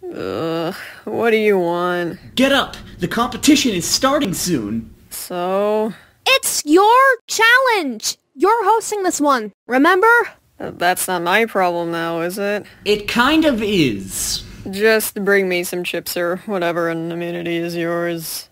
What do you want? Get up! The competition is starting soon! So? It's your challenge! You're hosting this one, remember? That's not my problem now, is it? It kind of is. Just bring me some chips or whatever, and immunity is yours.